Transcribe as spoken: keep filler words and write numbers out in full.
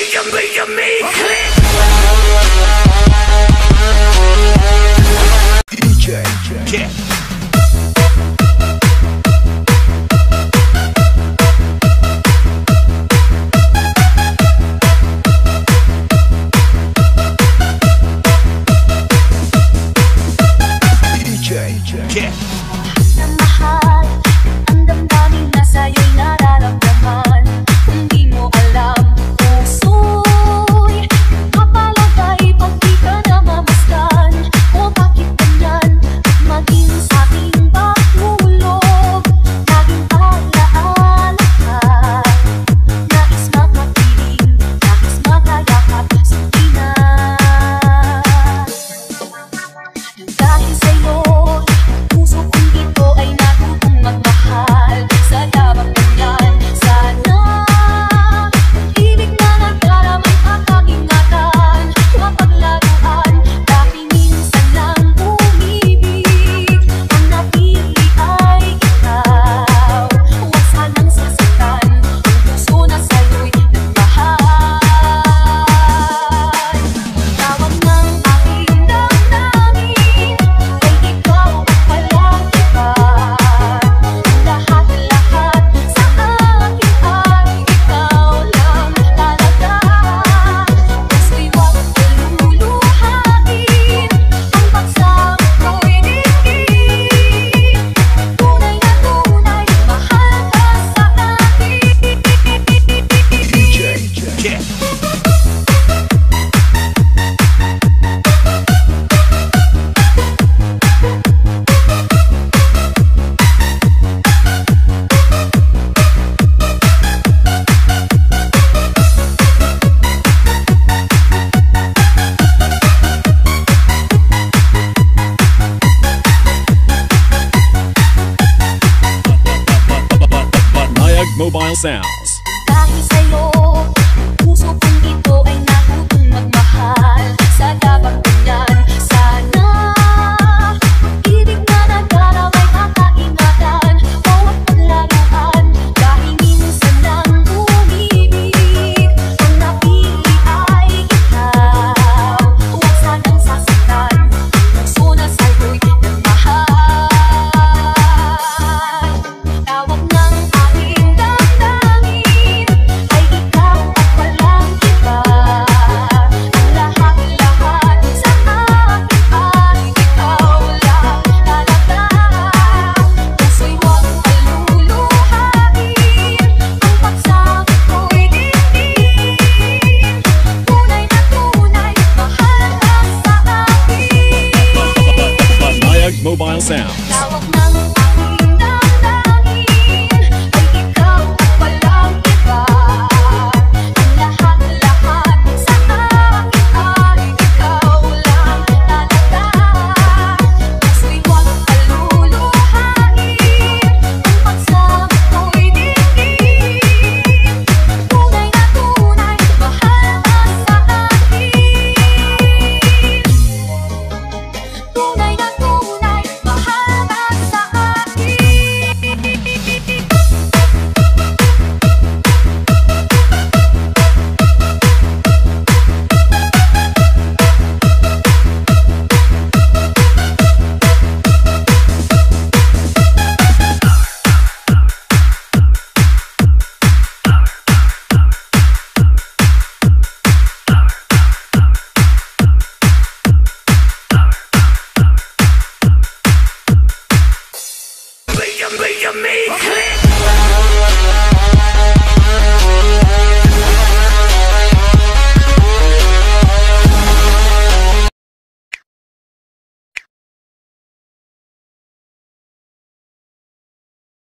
you, make you, make click. D J, yeah. Yeah. Mahal, ang damdamin na sa'yo'y nararamdaman. Kung di mo alam, puso'y kapalagay pag di ka namamasdan. O bakit ganyan, maging sa'king bahulog. Laging alaala ka, nais makapiling, nais makayakap, sige na. Dahil sa'yo, puso kong ito ay natutong magmahal. Sa labang ganyan, sana ibig na nagdaramay at ingatan. Mapaglaruan, dahil minsan lang umibig. Ang napili ay ikaw, huwag sanang sasaktan. Ang puso na sa'yo'y nagmahal. Tawag ng aking damdamin ay ikaw ang walang iba. Lahat-lahat sa akin ay ikaw lang talaga. Gusto'y huwag luluhain, ang pagsama ko'y dinggin. Tunay na tunay, mahal ka sa akin. D J, yeah. Nayag Mobile Sounds. Dahil sa'yo, puso kong ito ay natutong magmahal. Sa labang ganyan, sana ibig na nagdaramay at ingatan. Huwag paglaruan, dahil minsan lang umibig. Ang napili ay ikaw, huwag sanang sasaktan. Ang puso na sa'yo'y nagmahal. Tawag ng aking damdamin ay ikaw at walang iba. Ang lahat-lahat sa akin ay ikaw lang talaga. Puso'y huwag paluluhain, ang pagsama ko'y dinggin. Tunay na tunay, mahal ka sa akin. Nayag Mobile Sounds.